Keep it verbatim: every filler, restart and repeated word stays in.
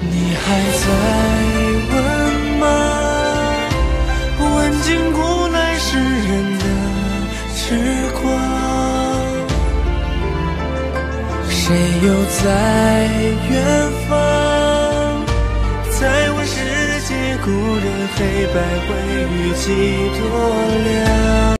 你还在问吗？问尽古来世人的痴狂，谁又在远方？再问世界故人黑白灰与几多凉？